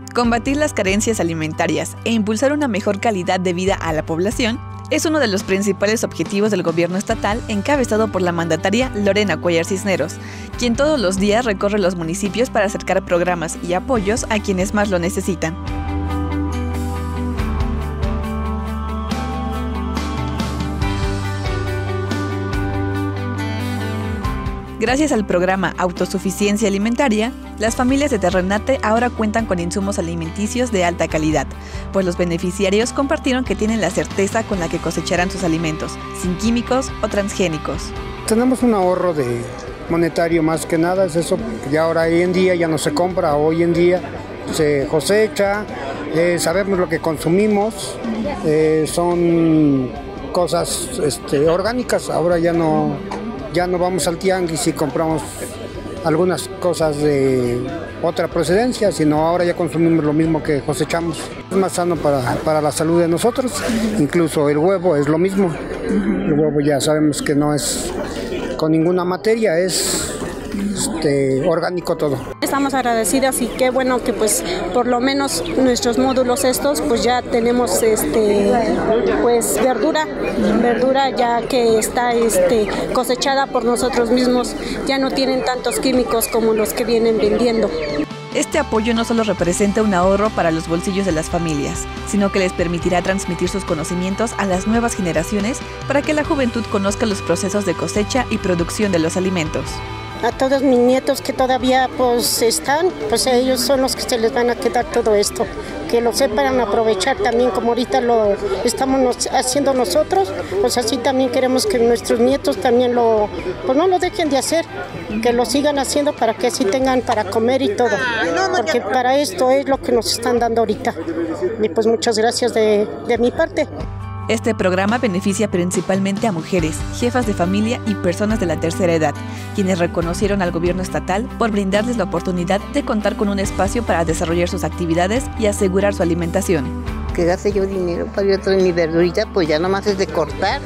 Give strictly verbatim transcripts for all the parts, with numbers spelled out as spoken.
Combatir las carencias alimentarias e impulsar una mejor calidad de vida a la población es uno de los principales objetivos del gobierno estatal encabezado por la mandataria Lorena Cuéllar Cisneros, quien todos los días recorre los municipios para acercar programas y apoyos a quienes más lo necesitan. Gracias al programa Autosuficiencia Alimentaria, las familias de Terrenate ahora cuentan con insumos alimenticios de alta calidad, pues los beneficiarios compartieron que tienen la certeza con la que cosecharán sus alimentos, sin químicos o transgénicos. Tenemos un ahorro de monetario más que nada, es eso, que ya ahora hoy en día ya no se compra, hoy en día se cosecha, eh, sabemos lo que consumimos, eh, son cosas este, orgánicas, ahora ya no... Ya no vamos al tianguis y compramos algunas cosas de otra procedencia, sino ahora ya consumimos lo mismo que cosechamos. Es más sano para, para la salud de nosotros, incluso el huevo es lo mismo. El huevo ya sabemos que no es con ninguna materia, es este, orgánico todo. Estamos agradecidas y qué bueno que pues por lo menos nuestros módulos estos pues ya tenemos este pues verdura, verdura ya que está este cosechada por nosotros mismos, ya no tienen tantos químicos como los que vienen vendiendo. Este apoyo no solo representa un ahorro para los bolsillos de las familias, sino que les permitirá transmitir sus conocimientos a las nuevas generaciones para que la juventud conozca los procesos de cosecha y producción de los alimentos. A todos mis nietos que todavía pues están, pues ellos son los que se les van a quedar todo esto, que lo sepan aprovechar también como ahorita lo estamos haciendo nosotros, pues así también queremos que nuestros nietos también lo, pues no lo dejen de hacer, que lo sigan haciendo para que así tengan para comer y todo, porque para esto es lo que nos están dando ahorita. Y pues muchas gracias de, de mi parte. Este programa beneficia principalmente a mujeres, jefas de familia y personas de la tercera edad, quienes reconocieron al gobierno estatal por brindarles la oportunidad de contar con un espacio para desarrollar sus actividades y asegurar su alimentación. Que gaste yo dinero para yo traer mi verdurita, pues ya nomás es de cortar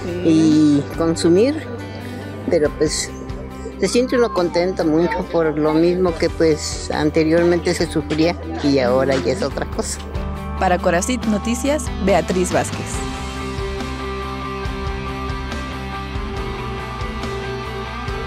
y consumir, pero pues se siente uno contento mucho por lo mismo que pues anteriormente se sufría y ahora ya es otra cosa. Para Coracit Noticias, Beatriz Vázquez.